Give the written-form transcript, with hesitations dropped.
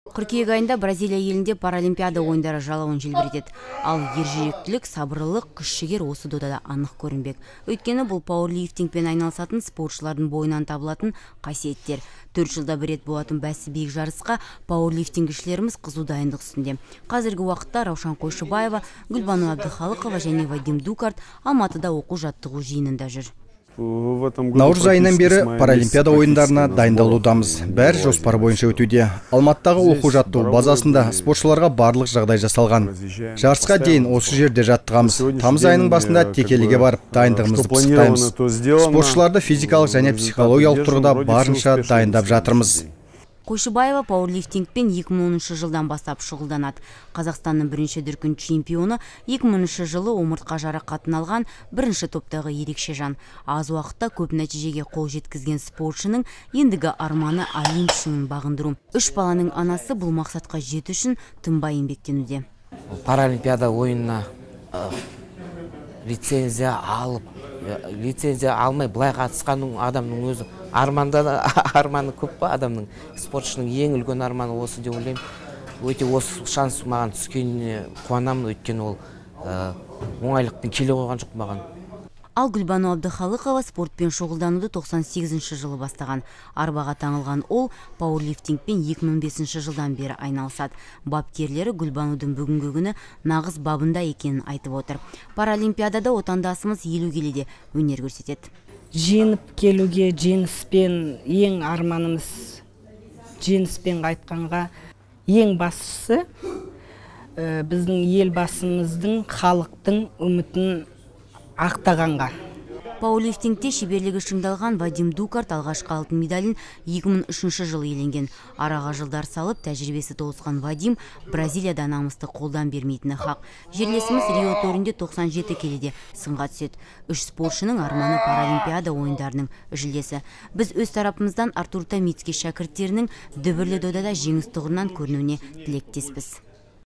Қыркүйек айында Бразилия елінде Паралимпиада ойындары жалауын желбіретеді. Ал ержүректілік, сабырлылық, күш-жігер осы додада анық көрінбек. Өйткені бұл пауэрлифтингпен айналысатын спортшылардың бойынан табылатын қасиеттер. 4 жылда бір рет болатын бәсібек жарысқа пауэрлифтингшілеріміз қызу дайындық үстінде. Қазіргі уақытта Раушан Койшыбаева, Гульбану Абдыхалыкова және Дукарт Алматыда оқу жаттығу жиынында жүр. Наурыз айынан бері Паралимпиада ойындарына дайындалудамыз. Бәрі жоспар бойынша өтуде. Алматыдағы оқу жаттығу базасында спортшыларға барлық жағдай жасалған. Жарысқа дейін осы жерде жаттығамыз. Тамыз айының басында текеліге барып дайындығымызды пысықтаймыз. Спортшыларды физикалық және психологиялық тұрғыда барынша дайындап жатырмыз. Койшыбаева пауэрлифтингпен 2010 жылдан бастап шұғылданады. Қазақстанның бірінші дүркін чемпионы 2000 жылы омыртқа жарақатын алған бірінші топтағы ерекше жан. Аз уақытта көп нәтижеге қол жеткізген спортшының ендігі арманы Олимп шыңын бағындыру. 3 баланың анасы бұл мақсатқа жету үшін тынбай еңбектенуде. Паралимпиада ойынына лицензия алмай былай қатысқан адамның өзі арманы көп па адамның, спортшының ең үлкен арманы осы деп ойлаймын. Өте осы шанс маған түскеніне қуанамын, өйткені ол оңайлықпен келе қойған жоқ маған. Ал Гульбану Абдыхалыкова спортпен шұғылдануды 98 жылы бастаған. Арбаға таңылған ол пауэрлифтингпен 2005 жылдан бері айналысады. Бапкерлері Гульбанудың бүгінгі күні нағыз бабында екенін айтып отыр. Паралимпиадада отандасымыз 50 келіде өнер көрсетеді. Жеңіп келуге жеңіспен, ең арманымыз жеңіспен қайтқанға, ең бастысы біздің ел басымыздың, халықтың үмітін ақтағанға. Пауэрлифтингте шеберлігі шыңдалған Дукарт алғашқы алтын медалін 2003 жылы иеленген. Араға жылдар салып, тәжірибесі толысқан Вадим Бразилияда намысты қолдан бермейтіні хақ. Жерлесіміз Рио төрінде 97 келіде сынға түседі. 3 спортшының арманы Паралимпиада ойындарының жүлдесі. Біз өз тарапымыздан Артур Тамицке шәкірттерінің дүбірлі додада жеңіс тұғырынан көрінуіне тілектеспіз.